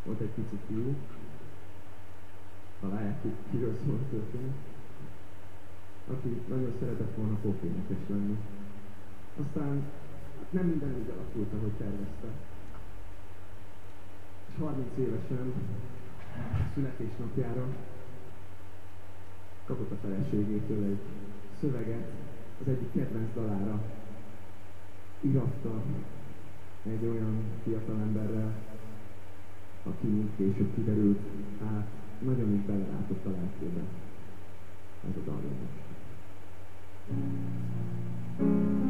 Volt egy pici fiú, találják ki, kiről szól a történet, aki nagyon szeretett volna popénekes lenni. Aztán nem minden úgy alakult, ahogy tervezte. És 30 évesen, születésnapjára kapott a feleségétől egy szöveget, az egyik kedvenc dalára íratta egy olyan fiatalemberrel, aki később kiderült, hát nagyon is belelátott a lelkébe. Ez a dal most.